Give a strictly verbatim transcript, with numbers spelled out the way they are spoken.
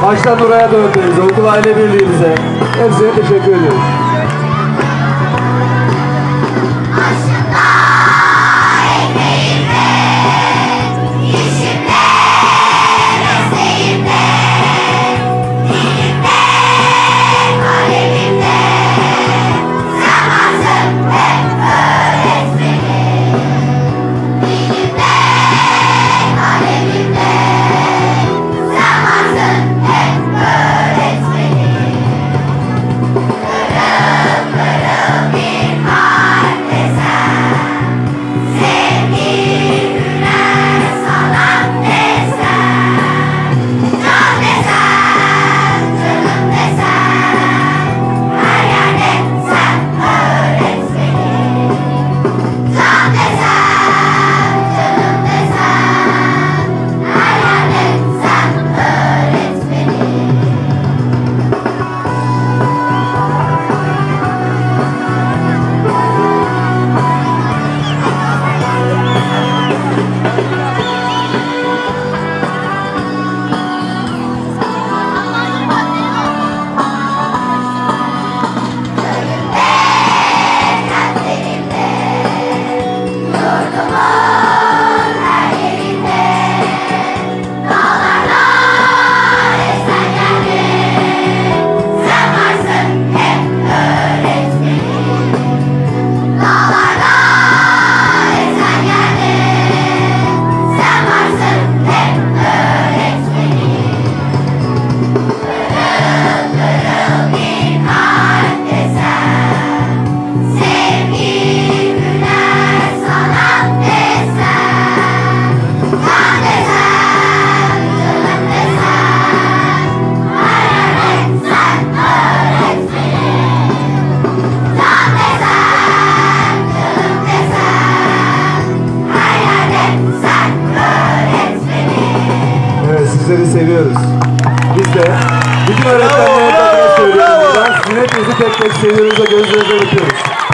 Baştan Nuray'a da önderiz. Okul aile birliğimize. Hepsine teşekkür ediyoruz. Sizleri seviyoruz. Biz de bütün öğretmenlerimize söylüyoruz. Sizin hepinizi tek tek seviyoruz ve gözlerinize bakıyoruz.